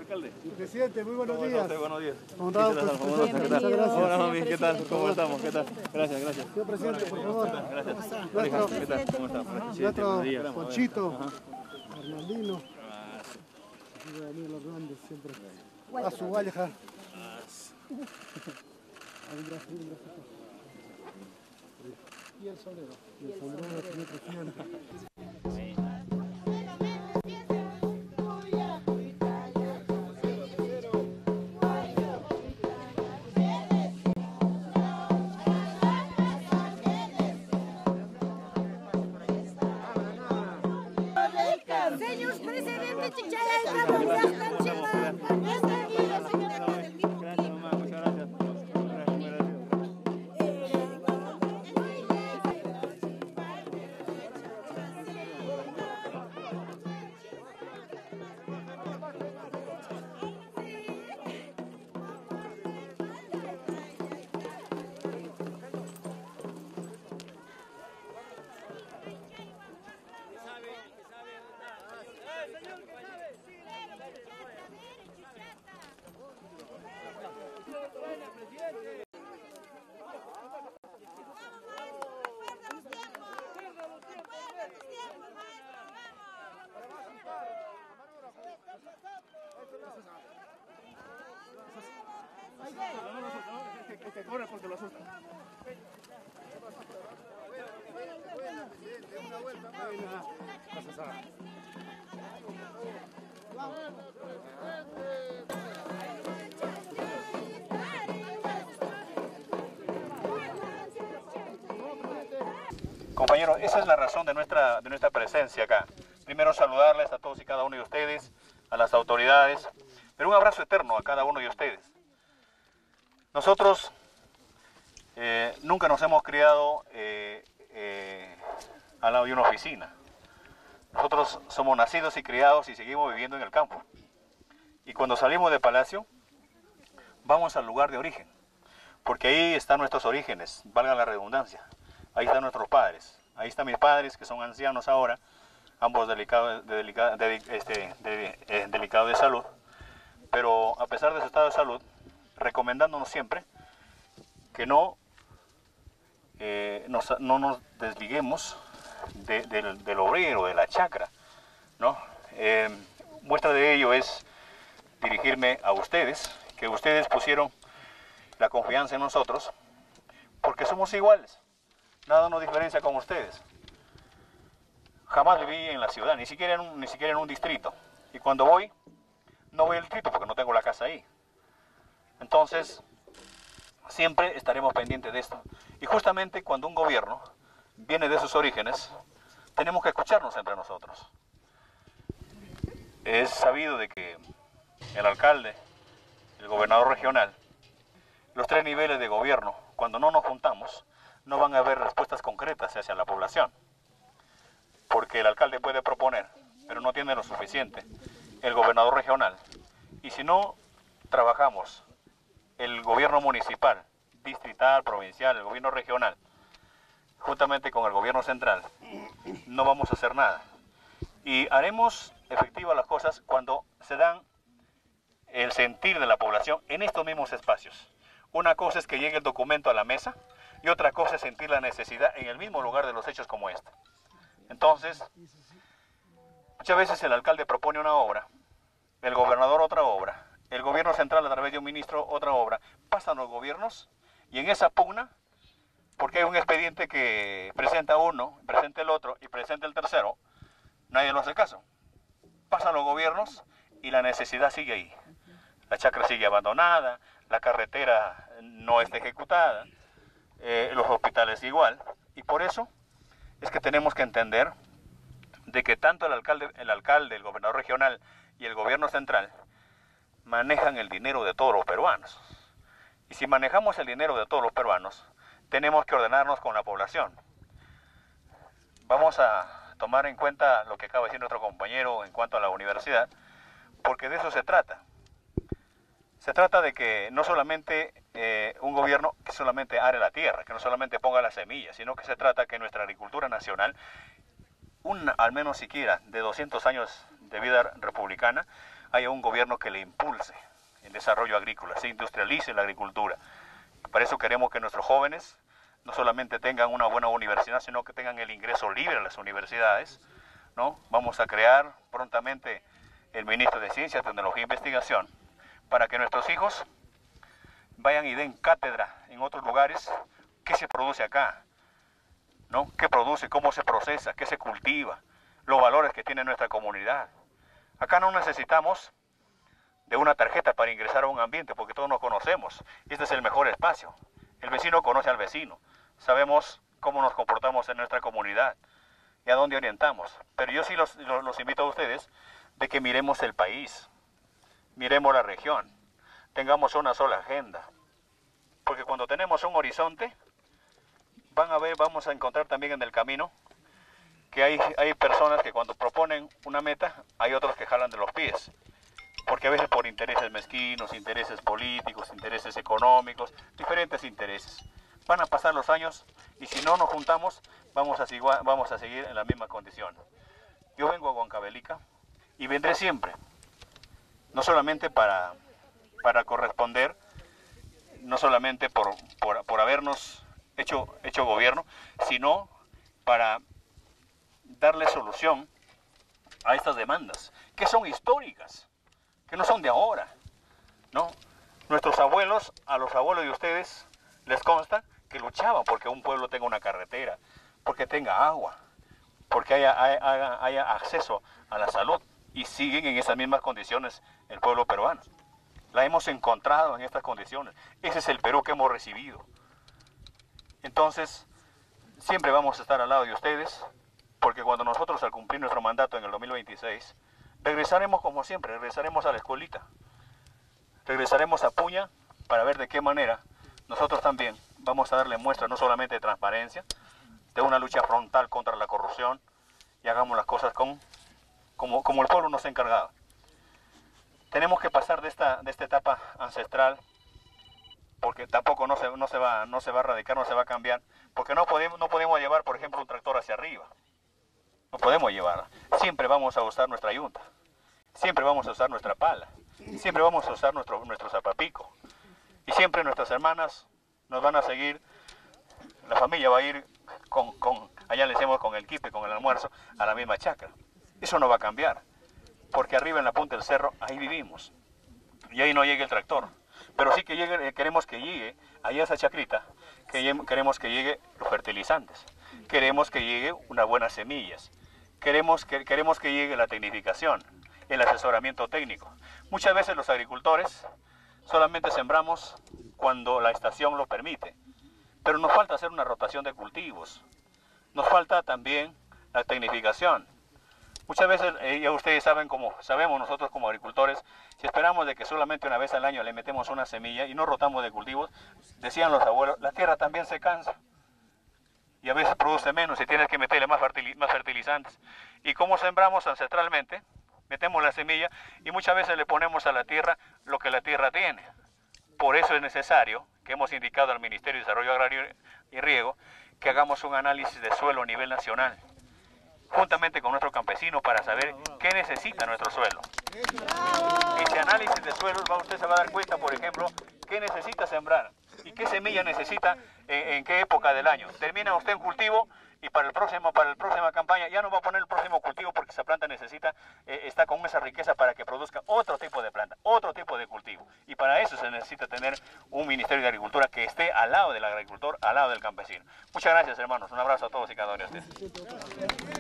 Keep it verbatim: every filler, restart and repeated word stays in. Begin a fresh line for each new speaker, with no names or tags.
alcalde.
Presidente, muy buenos días.
Usted? Buenos días.
Honrado, pues, presidente, muchas gracias.
Hola, mami, ¿qué tal? ¿Cómo estamos? ¿Qué tal? Gracias, gracias.
Señor presidente, por favor.
Gracias.
Nuestro,
¿Qué tal? ¿Cómo está?
nuestro Ponchito, Arnaldino, Daniel Hernández, siempre. A su valleja. Y el sombrero. Y el sombrero, señor presidente.
Señor presidente, chichara, estamos
que corre porque lo asusta. Compañeros, esa es la razón de nuestra, de nuestra presencia acá. Primero saludarles a todos y cada uno de ustedes, a las autoridades, pero un abrazo eterno a cada uno de ustedes. Nosotros eh, nunca nos hemos criado eh, eh, al lado de una oficina. Nosotros somos nacidos y criados y seguimos viviendo en el campo. Y cuando salimos del palacio, vamos al lugar de origen, porque ahí están nuestros orígenes, valga la redundancia. Ahí están nuestros padres. Ahí están mis padres, que son ancianos ahora, ambos delicados de, delica, de, este, de, eh, delicados de salud. Pero a pesar de su estado de salud, recomendándonos siempre que no, eh, nos, no nos desliguemos de, de, del obrero, de la chacra, ¿no? Eh, muestra de ello es dirigirme a ustedes, que ustedes pusieron la confianza en nosotros, porque somos iguales. Nada nos diferencia con ustedes. Jamás viví en la ciudad, ni siquiera en un, ni siquiera en un distrito. Y cuando voy, no voy al distrito porque no tengo la casa ahí. Entonces, siempre estaremos pendientes de esto. Y justamente cuando un gobierno viene de sus orígenes, tenemos que escucharnos entre nosotros. Es sabido de que el alcalde, el gobernador regional, los tres niveles de gobierno, cuando no nos juntamos, no van a haber respuestas concretas hacia la población. Porque el alcalde puede proponer, pero no tiene lo suficiente. El gobernador regional. Y si no trabajamos, el gobierno municipal, distrital, provincial, el gobierno regional, juntamente con el gobierno central, no vamos a hacer nada. Y haremos efectivas las cosas cuando se dan el sentir de la población en estos mismos espacios. Una cosa es que llegue el documento a la mesa y otra cosa es sentir la necesidad en el mismo lugar de los hechos como este. Entonces, muchas veces el alcalde propone una obra, el gobernador otra obra, el gobierno central a través de un ministro otra obra, pasan los gobiernos y en esa pugna, porque hay un expediente que presenta uno, presenta el otro y presenta el tercero, nadie lo hace caso. Pasan los gobiernos y la necesidad sigue ahí. La chacra sigue abandonada, la carretera no está ejecutada, eh, los hospitales igual. Y por eso es que tenemos que entender de que tanto el alcalde, el alcalde, el gobernador regional y el gobierno central manejan el dinero de todos los peruanos. Y si manejamos el dinero de todos los peruanos, tenemos que ordenarnos con la población. Vamos a tomar en cuenta lo que acaba de decir nuestro compañero en cuanto a la universidad, porque de eso se trata. Se trata de que no solamente eh, un gobierno que solamente are la tierra, que no solamente ponga las semillas, sino que se trata que nuestra agricultura nacional, un, al menos siquiera de doscientos años de vida republicana, haya un gobierno que le impulse el desarrollo agrícola, se industrialice la agricultura. Para eso queremos que nuestros jóvenes no solamente tengan una buena universidad, sino que tengan el ingreso libre a las universidades, ¿no? Vamos a crear prontamente el ministro de Ciencia, Tecnología e Investigación, para que nuestros hijos vayan y den cátedra en otros lugares qué se produce acá, ¿no? ¿Qué produce? ¿Cómo se procesa? ¿Qué se cultiva? Los valores que tiene nuestra comunidad. Acá no necesitamos de una tarjeta para ingresar a un ambiente, porque todos nos conocemos. Este es el mejor espacio. El vecino conoce al vecino. Sabemos cómo nos comportamos en nuestra comunidad y a dónde orientamos. Pero yo sí los, los, los invito a ustedes de que miremos el país, miremos la región, tengamos una sola agenda. Porque cuando tenemos un horizonte, van a ver, vamos a encontrar también en el camino que hay, hay personas que cuando proponen una meta, hay otros que jalan de los pies. Porque a veces por intereses mezquinos, intereses políticos, intereses económicos, diferentes intereses. Van a pasar los años y si no nos juntamos, vamos a, vamos a seguir en la misma condición. Yo vengo a Huancavelica y vendré siempre, no solamente para, para corresponder, no solamente por, por, por habernos hecho, hecho gobierno, sino para darle solución a estas demandas, que son históricas, que no son de ahora, ¿no? Nuestros abuelos, a los abuelos de ustedes, les consta que luchaban porque un pueblo tenga una carretera, porque tenga agua, porque haya, haya, haya acceso a la salud, y siguen en esas mismas condiciones el pueblo peruano. La hemos encontrado en estas condiciones. Ese es el Perú que hemos recibido. Entonces, siempre vamos a estar al lado de ustedes, porque cuando nosotros, al cumplir nuestro mandato en el dos mil veintiséis, regresaremos como siempre, regresaremos a la escuelita, regresaremos a Puña para ver de qué manera nosotros también vamos a darle muestra no solamente de transparencia, de una lucha frontal contra la corrupción, y hagamos las cosas con, como, como el pueblo nos ha encargado. Tenemos que pasar de esta, de esta etapa ancestral, porque tampoco no se, no, se va, no se va a erradicar, no se va a cambiar, porque no podemos, no podemos llevar, por ejemplo, un tractor hacia arriba. No podemos llevar. Siempre vamos a usar nuestra yunta. Siempre vamos a usar nuestra pala. Siempre vamos a usar nuestro, nuestro zapapico. Y siempre nuestras hermanas nos van a seguir. La familia va a ir con, con allá le decimos con el quipe, con el almuerzo, a la misma chacra. Eso no va a cambiar. Porque arriba en la punta del cerro, ahí vivimos. Y ahí no llega el tractor. Pero sí que llegue, queremos que llegue allá esa chacrita, que queremos que llegue los fertilizantes. Queremos que llegue unas buenas semillas. Queremos que, queremos que llegue la tecnificación, el asesoramiento técnico. Muchas veces los agricultores solamente sembramos cuando la estación lo permite, pero nos falta hacer una rotación de cultivos. Nos falta también la tecnificación. Muchas veces, eh, ya ustedes saben como sabemos nosotros como agricultores, si esperamos de que solamente una vez al año le metemos una semilla y no rotamos de cultivos, decían los abuelos, la tierra también se cansa. Y a veces produce menos y tienes que meterle más, más fertilizantes. Y como sembramos ancestralmente, metemos la semilla y muchas veces le ponemos a la tierra lo que la tierra tiene. Por eso es necesario que hemos indicado al Ministerio de Desarrollo Agrario y Riego que hagamos un análisis de suelo a nivel nacional, juntamente con nuestro campesino, para saber qué necesita nuestro suelo. Ese análisis de suelo, usted se va a dar cuenta, por ejemplo, qué necesita sembrar y qué semilla necesita en, en qué época del año. Termina usted un cultivo y para el próximo, para la próxima campaña ya no va a poner el próximo cultivo porque esa planta necesita, eh, está con esa riqueza para que produzca otro tipo de planta, otro tipo de cultivo. Y para eso se necesita tener un Ministerio de Agricultura que esté al lado del agricultor, al lado del campesino. Muchas gracias, hermanos. Un abrazo a todos y cada uno de ustedes.